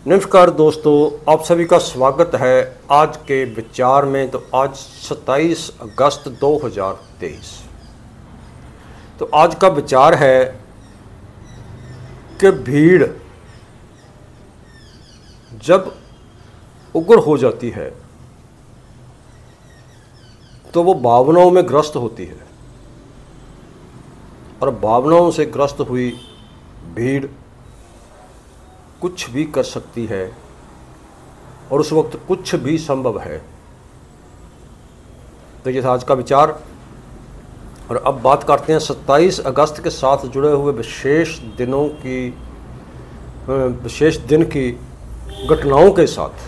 नमस्कार दोस्तों, आप सभी का स्वागत है आज के विचार में। तो आज 27 अगस्त 2023। तो आज का विचार है कि भीड़ जब उग्र हो जाती है तो वो भावनाओं में ग्रस्त होती है, और भावनाओं से ग्रस्त हुई भीड़ कुछ भी कर सकती है और उस वक्त कुछ भी संभव है। तो ये था आज का विचार। और अब बात करते हैं 27 अगस्त के साथ जुड़े हुए विशेष दिन की घटनाओं के साथ।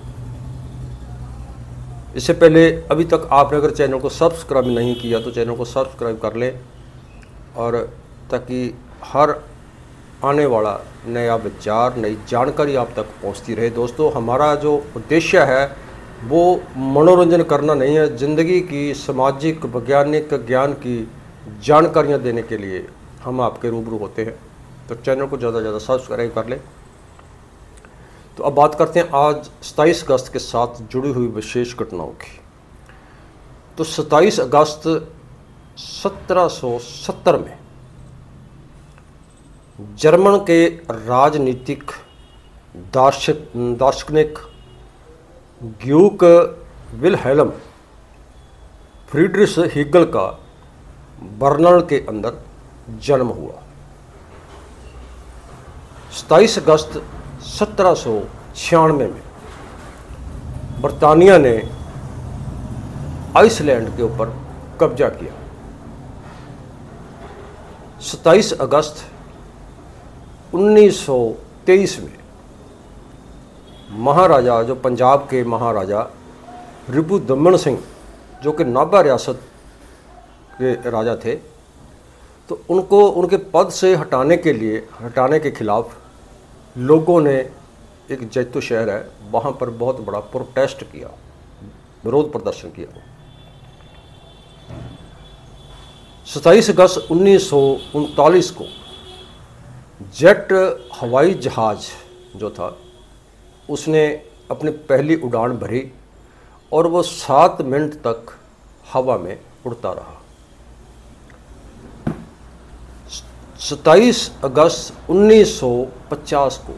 इससे पहले अभी तक आपने अगर चैनल को सब्सक्राइब नहीं किया तो चैनल को सब्सक्राइब कर लें, और ताकि हर आने वाला नया विचार, नई जानकारी आप तक पहुंचती रहे। दोस्तों, हमारा जो उद्देश्य है वो मनोरंजन करना नहीं है, ज़िंदगी की सामाजिक वैज्ञानिक ज्ञान की जानकारियां देने के लिए हम आपके रूबरू होते हैं। तो चैनल को ज़्यादा से ज़्यादा सब्सक्राइब कर लें। तो अब बात करते हैं आज 27 अगस्त के साथ जुड़ी हुई विशेष घटनाओं की। तो 27 अगस्त 1770 में जर्मन के राजनीतिक दार्शनिक ग्यूक विलहेल्म फ्रीडरिश हीगल का बर्न के अंदर जन्म हुआ। 27 अगस्त 1796 में बर्तानिया ने आइसलैंड के ऊपर कब्जा किया। 27 अगस्त 1923 में महाराजा, जो पंजाब के महाराजा रिपू दमन सिंह, जो कि नाभा रियासत के राजा थे, तो उनको उनके पद से हटाने के खिलाफ लोगों ने, एक जैतो शहर है वहाँ पर बहुत बड़ा प्रोटेस्ट किया, विरोध प्रदर्शन किया। 27 अगस्त 1939 को जेट हवाई जहाज़ जो था उसने अपनी पहली उड़ान भरी और वो 7 मिनट तक हवा में उड़ता रहा। 27 अगस्त 1950 को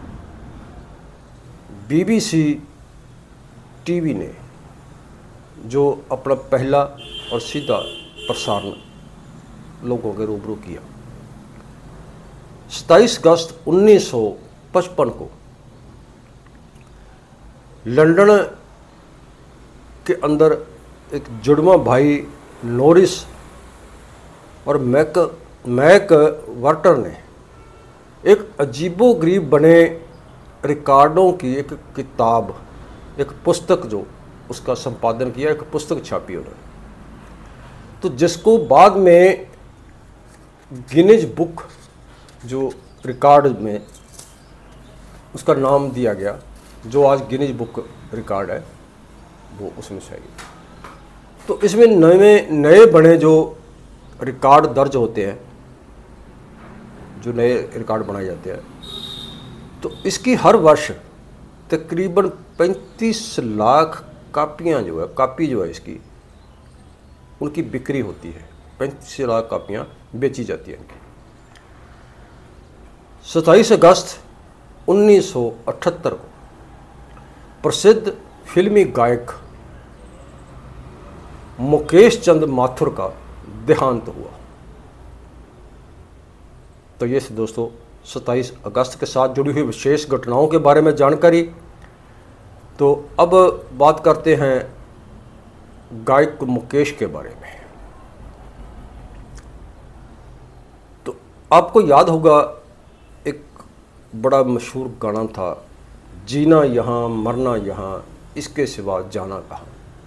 BBC टीवी ने जो अपना पहला और सीधा प्रसारण लोगों के रूबरू किया। 27 अगस्त 1955 को लंदन के अंदर एक जुड़वा भाई नॉरिस और मैक वर्टर ने एक अजीबोगरीब बने रिकॉर्डों की एक किताब, एक पुस्तक, जो उसका संपादन किया, एक पुस्तक छापी उन्होंने। तो जिसको बाद में गिनीज बुक, जो रिकॉर्ड में उसका नाम दिया गया, जो आज गिनीज बुक रिकॉर्ड है, वो उसमें से आई। तो इसमें नए बने जो रिकॉर्ड दर्ज होते हैं, जो नए रिकॉर्ड बनाए जाते हैं, तो इसकी हर वर्ष तकरीबन 35 लाख कापी जो है इसकी, उनकी बिक्री होती है। 35 लाख कापियाँ बेची जाती हैं इनकी। 27 अगस्त 1978 को प्रसिद्ध फिल्मी गायक मुकेश चंद माथुर का देहांत हुआ। तो ये थी दोस्तों 27 अगस्त के साथ जुड़ी हुई विशेष घटनाओं के बारे में जानकारी। तो अब बात करते हैं गायक मुकेश के बारे में। तो आपको याद होगा, एक बड़ा मशहूर गाना था, जीना यहाँ मरना यहाँ, इसके सिवा जाना कहाँ।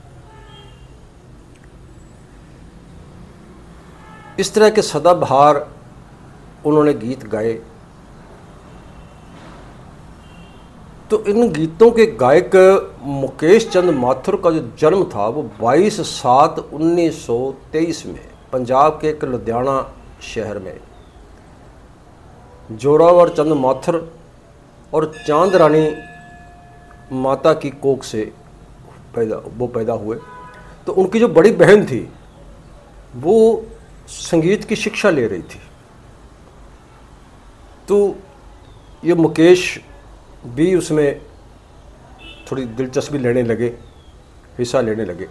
इस तरह के सदाबहार उन्होंने गीत गाए। तो इन गीतों के गायक मुकेश चंद माथुर का जो जन्म था वो 22/7/1923 में पंजाब के एक लुधियाना शहर में जोरावर चंद माथुर और चांद रानी माता की कोख से पैदा हुए। तो उनकी जो बड़ी बहन थी वो संगीत की शिक्षा ले रही थी। तो ये मुकेश भी उसमें थोड़ी दिलचस्पी लेने लगे, हिस्सा लेने लगे।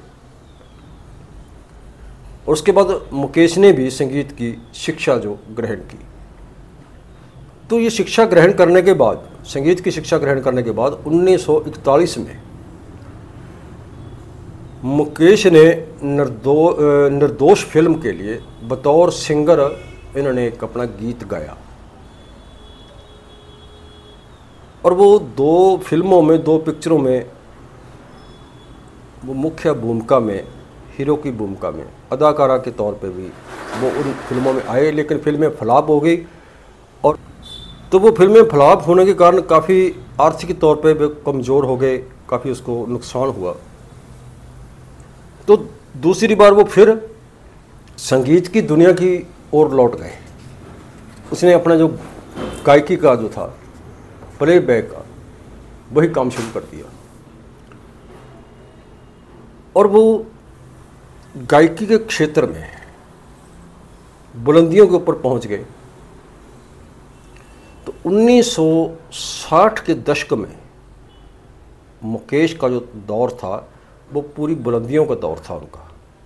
और उसके बाद मुकेश ने भी संगीत की शिक्षा जो ग्रहण की। तो ये शिक्षा ग्रहण करने के बाद, संगीत की शिक्षा ग्रहण करने के बाद 1941 में मुकेश ने निर्दोष फिल्म के लिए बतौर सिंगर इन्होंने एक अपना गीत गाया। और वो 2 फिल्मों में, 2 पिक्चरों में वो मुख्य भूमिका में, हीरो की भूमिका में, अदाकारा के तौर पे भी वो उन फिल्मों में आए। लेकिन फिल्में फ्लॉप हो गई। और तो वो फिल्में फ्लॉप होने के कारण काफ़ी आर्थिक तौर पे वे कमज़ोर हो गए, काफ़ी उसको नुकसान हुआ। तो दूसरी बार वो फिर संगीत की दुनिया की ओर लौट गए। उसने अपना जो गायकी का जो था, प्लेबैक का, वही काम शुरू कर दिया। और वो गायकी के क्षेत्र में बुलंदियों के ऊपर पहुंच गए। तो 1960 के दशक में मुकेश का जो दौर था वो पूरी बुलंदियों का दौर था उनका।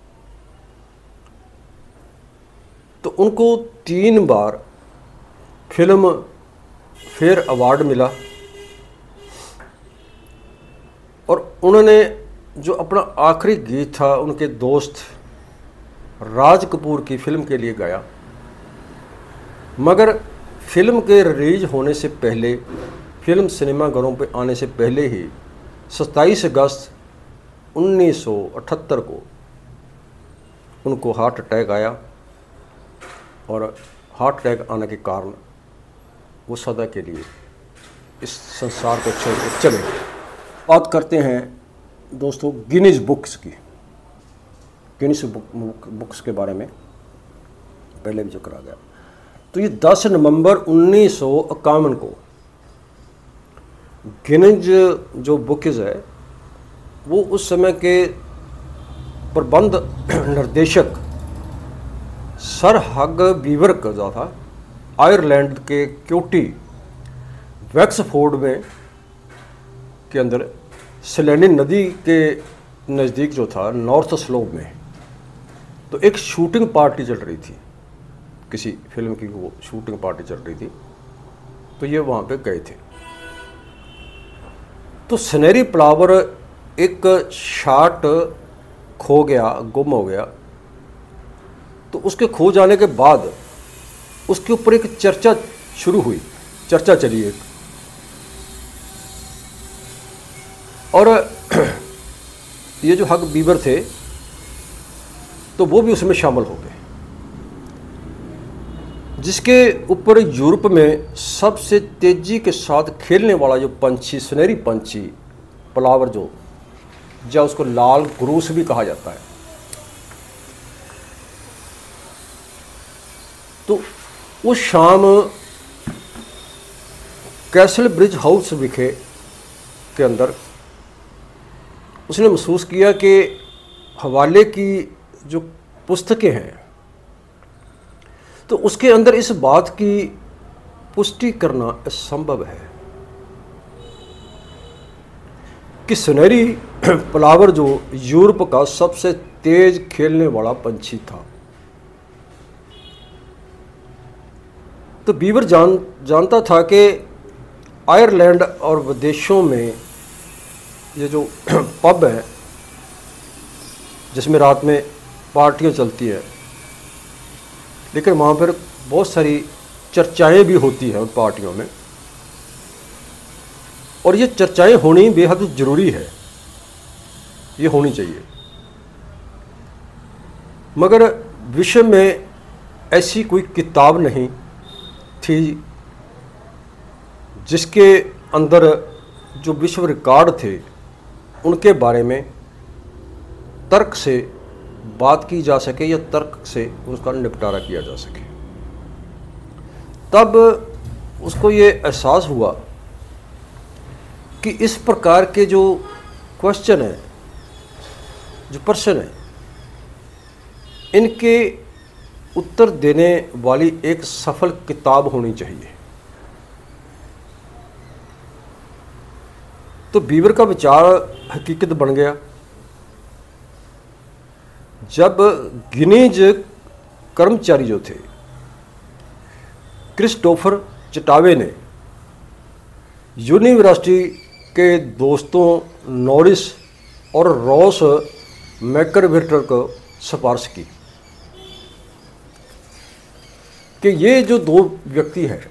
तो उनको 3 बार फिल्म फेयर अवार्ड मिला। और उन्होंने जो अपना आखिरी गीत था उनके दोस्त राज कपूर की फिल्म के लिए गाया। मगर फिल्म के रिलीज होने से पहले, फिल्म सिनेमाघरों पे आने से पहले ही 27 अगस्त 1978 को उनको हार्ट अटैक आया। और हार्ट अटैक आने के कारण वो सदा के लिए इस संसार को छोड़ कर चले गए। बात करते हैं दोस्तों गिनीज बुक्स की। गिनीज बुक्स के बारे में पहले भी जिक्र आ गया। तो ये 10 नवंबर 1951 को गिनीज जो बुक्स है वो उस समय के प्रबंध निर्देशक सर हग बीवर का जो था, आयरलैंड के क्योटी वैक्सफोर्ड में के अंदर सेलेनी नदी के नज़दीक जो था, नॉर्थ स्लोप में, तो एक शूटिंग पार्टी चल रही थी, किसी फिल्म की वो शूटिंग पार्टी चल रही थी। तो ये वहाँ पे गए थे। तो सनेरी फ्लावर एक शार्ट खो गया, गुम हो गया। तो उसके खो जाने के बाद उसके ऊपर एक चर्चा शुरू हुई, चर्चा चली एक। और ये जो हग बीवर थे तो वो भी उसमें शामिल हो गए, जिसके ऊपर यूरोप में सबसे तेजी के साथ खेलने वाला जो पंछी, सुनहरी पंछी फ्लावर जो, या उसको लाल ग्रूस भी कहा जाता है। तो उस शाम कैसल ब्रिज हाउस विखे के अंदर उसने महसूस किया कि हवाले की जो पुस्तकें हैं तो उसके अंदर इस बात की पुष्टि करना असंभव है कि सुनहरी फ्लावर जो यूरोप का सबसे तेज खेलने वाला पंछी था। तो बीवर जानता था कि आयरलैंड और विदेशों में ये जो पब हैं जिसमें रात में पार्टियां चलती हैं, लेकिन वहाँ पर बहुत सारी चर्चाएं भी होती हैं उन पार्टियों में, और ये चर्चाएं होनी बेहद ज़रूरी है, ये होनी चाहिए। मगर विश्व में ऐसी कोई किताब नहीं थी जिसके अंदर जो विश्व रिकॉर्ड थे उनके बारे में तर्क से बात की जा सके या तर्क से उसका निपटारा किया जा सके। तब उसको ये एहसास हुआ कि इस प्रकार के जो क्वेश्चन है, जो प्रश्न है, इनके उत्तर देने वाली एक सफल किताब होनी चाहिए। तो बीवर का विचार हकीकत बन गया जब गिनीज कर्मचारी जो थे क्रिस्टोफर चटावे ने यूनिवर्सिटी के दोस्तों नॉरिस और रॉस मैकरविटर को सिफारिश की कि ये जो दो व्यक्ति हैं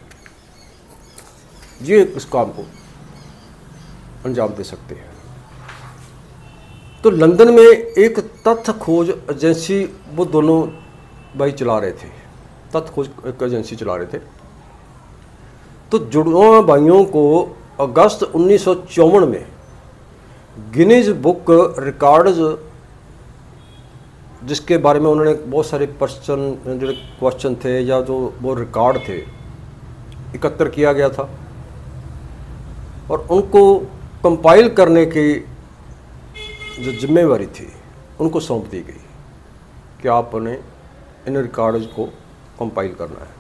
ये इस काम को अंजाम दे सकते हैं। तो लंदन में एक तथ्य खोज एजेंसी वो दोनों भाई चला रहे थे, तथ्य खोज एक एजेंसी चला रहे थे। तो जुड़वा भाइयों को अगस्त 1954 में गिनीज बुक रिकॉर्ड्स, जिसके बारे में उन्होंने बहुत सारे जो क्वेश्चन थे या जो वो रिकॉर्ड थे एकत्र किया गया था और उनको कंपाइल करने की जो जिम्मेवारी थी उनको सौंप दी गई कि आपने इन रिकॉर्ड्स को कंपाइल करना है।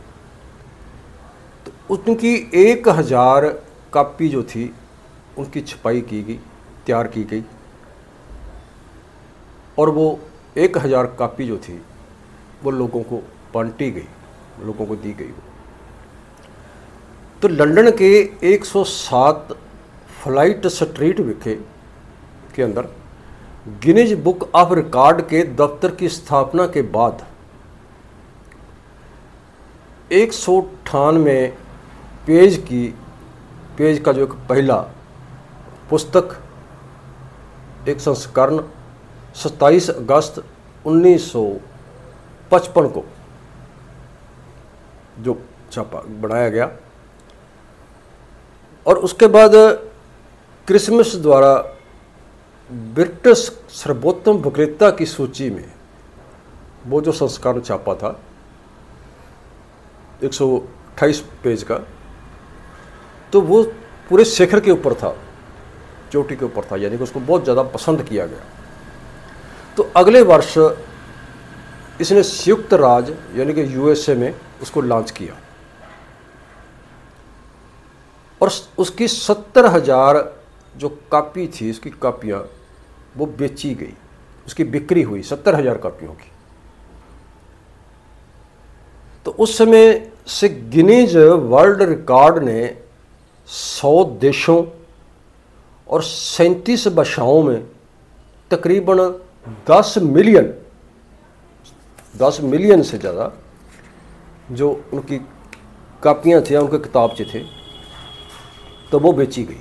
तो उनकी 1000 कापी जो थी उनकी छपाई की गई, तैयार की गई और वो 1000 कापी जो थी वो लोगों को बांटी गई, लोगों को दी गई। तो लंदन के 107 फ्लाइट स्ट्रीट विखे के अंदर गिनीज बुक ऑफ रिकॉर्ड के दफ्तर की स्थापना के बाद 198 पेज का जो एक पहला पुस्तक, एक संस्करण 27 अगस्त 1955 को जो छापा बनाया गया और उसके बाद क्रिसमस द्वारा ब्रिटिश सर्वोत्तम विक्रेता की सूची में वो जो संस्करण छापा था 128 पेज का, तो वो पूरे शिखर के ऊपर था, चोटी के ऊपर था, यानी कि उसको बहुत ज़्यादा पसंद किया गया। तो अगले वर्ष इसने संयुक्त राज्य यानी कि यूएसए में उसको लॉन्च किया और उसकी 70,000 जो कापी थी, उसकी कापियाँ वो बेची गई, उसकी बिक्री हुई 70,000 कापियों की। तो उस समय से गिनीज वर्ल्ड रिकॉर्ड ने 100 देशों और 37 भाषाओं में तकरीबन 10 मिलियन से ज़्यादा जो उनकी कापियाँ थी, उनके किताबचे थे, तो वो बेची गई।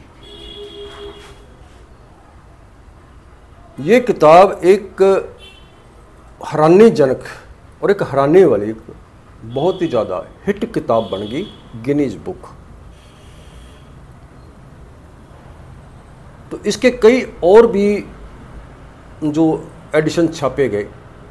ये किताब एक हैरानीजनक और एक हैरानी वाली बहुत ही ज़्यादा हिट किताब बन गई, गिनीज बुक। तो इसके कई और भी जो एडिशन छापे गए।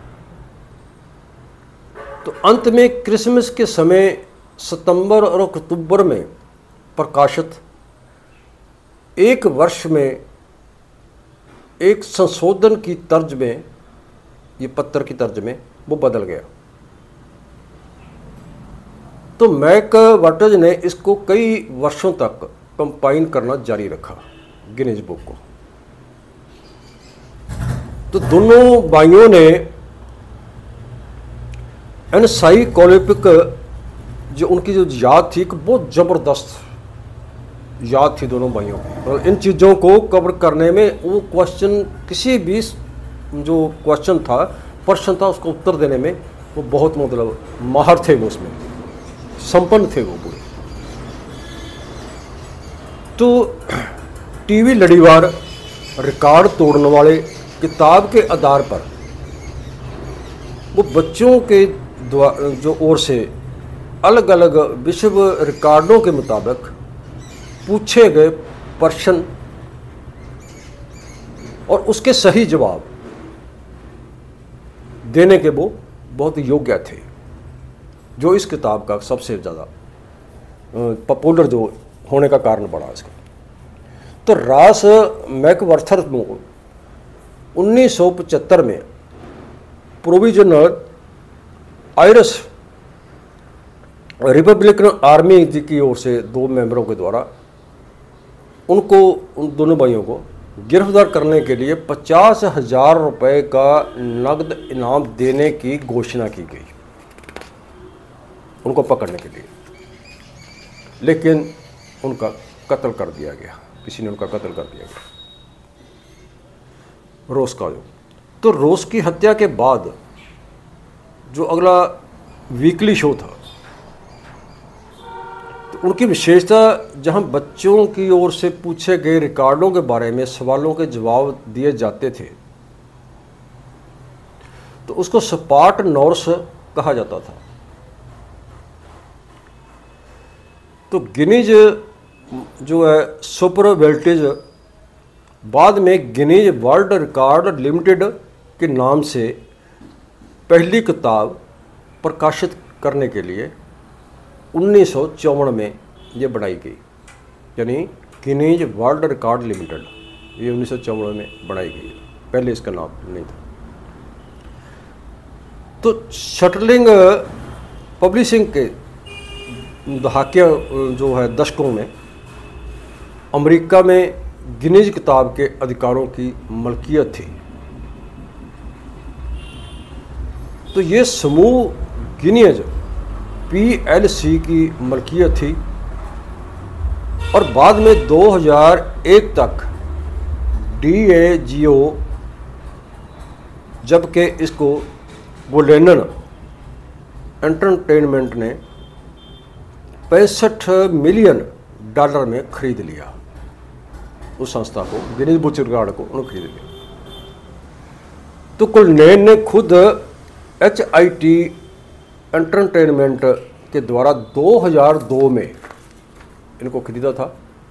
तो अंत में क्रिसमस के समय सितंबर और अक्टूबर में प्रकाशित एक वर्ष में एक संशोधन की तर्ज में, ये पत्र की तर्ज में वो बदल गया। तो मैकवर्टज ने इसको कई वर्षों तक कंपाइन करना जारी रखा, गिनीज बुक को। तो दोनों भाइयों ने एनसाइक्लोपीडिक जो उनकी जो याद थी, बहुत ज़बरदस्त याद थी दोनों भाइयों की, और इन चीज़ों को कवर करने में वो क्वेश्चन, किसी भी जो क्वेश्चन था, प्रश्न था, उसको उत्तर देने में वो बहुत मतलब माहिर थे, वो उसमें संपन्न थे वो पूरे। तो टीवी लड़ीवार रिकॉर्ड तोड़ने वाले किताब के आधार पर वो बच्चों के जो ओर से अलग अलग विश्व रिकॉर्डों के मुताबिक पूछे गए प्रश्न और उसके सही जवाब देने के वो बहुत योग्य थे, जो इस किताब का सबसे ज़्यादा पॉपुलर जो होने का कारण बना इसका। तो रॉस मैकवर्थर को 1975 में प्रोविजनल आयरिश रिपब्लिकन आर्मी की ओर से 2 मेंबरों के द्वारा उन दोनों भाइयों को गिरफ्तार करने के लिए 50,000 रुपये का नकद इनाम देने की घोषणा की गई उनको पकड़ने के लिए, लेकिन उनका कत्ल कर दिया गया, किसी ने उनका कत्ल कर दिया गया, रोस का। तो रोस की हत्या के बाद जो अगला वीकली शो था, तो उनकी विशेषता जहां बच्चों की ओर से पूछे गए रिकॉर्डों के बारे में सवालों के जवाब दिए जाते थे, तो उसको स्पार्ट नॉर्स कहा जाता था। तो गिनीज जो है सुपर वेल्टेज बाद में गिनीज वर्ल्ड रिकॉर्ड लिमिटेड के नाम से पहली किताब प्रकाशित करने के लिए 1954 में ये बनाई गई, यानी गिनीज वर्ल्ड रिकॉर्ड लिमिटेड, ये 1954 में बनाई गई, पहले इसका नाम नहीं था। तो शटलिंग पब्लिशिंग के दहाके जो है दशकों में अमेरिका में गिनीज किताब के अधिकारों की मलकियत थी। तो ये समूह गिनीज PLC की मलकियत थी और बाद में 2001 तक DAGO, जबकि इसको बुलेनन एंटरटेनमेंट ने $65 मिलियन में खरीद लिया। उस संस्था को, गिनीज बुक रिकॉर्ड को उन्होंने खरीद लिया। तो कुलनेन ने खुद HIT एंटरटेनमेंट के द्वारा 2002 में इनको खरीदा था।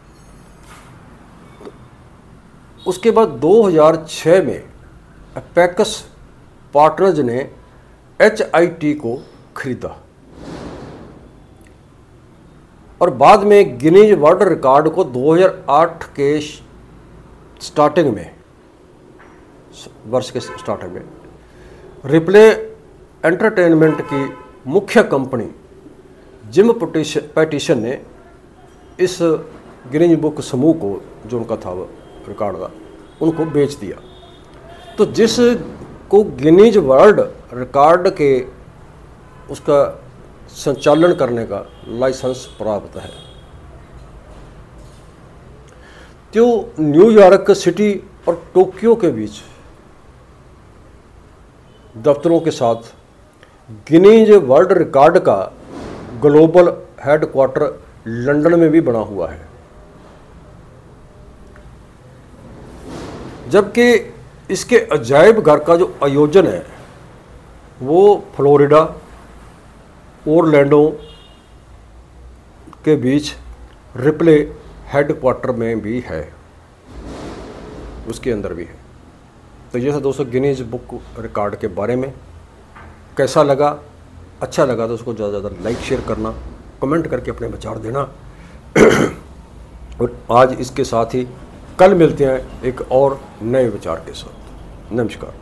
उसके बाद 2006 में अपेक्स पार्टनर्स ने HIT को खरीदा और बाद में गिनीज वर्ल्ड रिकॉर्ड को 2008 के स्टार्टिंग में, वर्ष के स्टार्टिंग में रिप्ले एंटरटेनमेंट की मुख्य कंपनी जिम पैटिसन ने इस गिनीज बुक समूह को, जो उनका था रिकॉर्ड का, उनको बेच दिया। तो जिस को गिनीज वर्ल्ड रिकॉर्ड के उसका संचालन करने का लाइसेंस प्राप्त है। तो न्यूयॉर्क सिटी और टोक्यो के बीच दफ्तरों के साथ गिनीज वर्ल्ड रिकॉर्ड का ग्लोबल हेडक्वार्टर लंदन में भी बना हुआ है, जबकि इसके अजायब घर का जो आयोजन है वो फ्लोरिडा, ओरलैंडो के बीच रिप्ले हेडक्वार्टर में भी है, उसके अंदर भी है। तो ये था दोस्तों गिनीज बुक रिकॉर्ड के बारे में। कैसा लगा? अच्छा लगा तो उसको ज़्यादा से ज़्यादा लाइक शेयर करना, कमेंट करके अपने विचार देना। और आज इसके साथ ही कल मिलते हैं एक और नए विचार के साथ। नमस्कार।